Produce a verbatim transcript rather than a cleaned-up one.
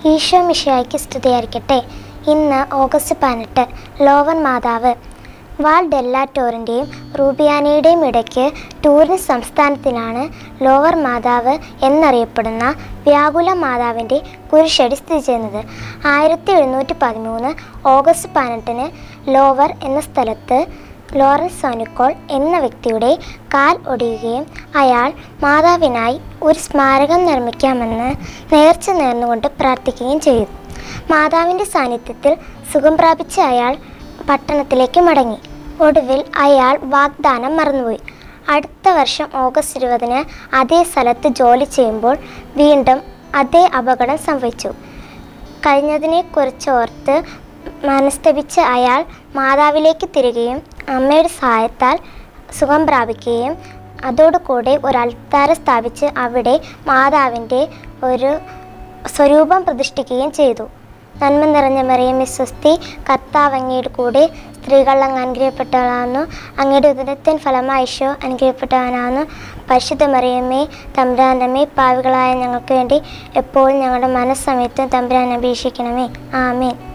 ഈശോ മിശിഹായ്ക്ക് സ്തുതിയായിരിക്കട്ടെ. ഇന്ന് ഓഗസ്റ്റ് പതിനെട്ട്, ലോവർ മാതാവ്. വാൽ ഡെല്ലാറ്റോറിൻ്റെയും റൂബിയാനയുടെയും ഇടയ്ക്ക് ടൂറിൻ സംസ്ഥാനത്തിലാണ് ലോവർ മാതാവ് എന്നറിയപ്പെടുന്ന വ്യാകുല മാതാവിൻ്റെ കുരിശടി സ്ഥിതി ചെയ്യുന്നത്. ആയിരത്തി എഴുന്നൂറ്റി പതിമൂന്ന് ഓഗസ്റ്റ് പതിനെട്ടിന് ലോവർ എന്ന സ്ഥലത്ത് ലോറൻസ് സോനിക്കോൾ എന്ന വ്യക്തിയുടെ കാൽ ഒടിയുകയും അയാൾ മാതാവിനായി ഒരു സ്മാരകം നിർമ്മിക്കാമെന്ന് നേർച്ച നേർന്നുകൊണ്ട് പ്രാർത്ഥിക്കുകയും ചെയ്തു. മാതാവിൻ്റെ സാന്നിധ്യത്തിൽ സുഖം പ്രാപിച്ച അയാൾ പട്ടണത്തിലേക്ക് മടങ്ങി. ഒടുവിൽ അയാൾ വാഗ്ദാനം മറന്നുപോയി. അടുത്ത വർഷം ഓഗസ്റ്റ് ഇരുപതിന് അതേ സ്ഥലത്ത് ജോലി ചെയ്യുമ്പോൾ വീണ്ടും അതേ അപകടം സംഭവിച്ചു. കഴിഞ്ഞതിനെക്കുറിച്ചോർത്ത് മനസ്തപിച്ച അയാൾ മാതാവിലേക്ക് തിരികെയും അമ്മയുടെ സഹായത്താൽ സുഖം പ്രാപിക്കുകയും അതോടുകൂടെ ഒരു അൾത്താര സ്ഥാപിച്ച് അവിടെ മാതാവിൻ്റെ ഒരു സ്വരൂപം പ്രതിഷ്ഠിക്കുകയും ചെയ്തു. നന്മ നിറഞ്ഞ മറിയമേ സ്വസ്തി, കർത്താവ് അങ്ങയുടെ കൂടെ സ്ത്രീകൾ അങ്ങ് അനുഗ്രഹിക്കപ്പെട്ടവളാകുന്നു, അങ്ങയുടെ ഉദരത്തിൻ ഫലമായി ഈശോ അനുഗ്രഹിക്കപ്പെട്ടവനാകുന്നു. പരിശുദ്ധ മറിയമേ തമ്പുരാൻ്റെ അമ്മേ, പാവികളായ ഞങ്ങൾക്ക് വേണ്ടി എപ്പോഴും ഞങ്ങളുടെ മനസ്സമയത്തും തമ്പുരാൻ അപേക്ഷിക്കണമേ. ആമേൻ.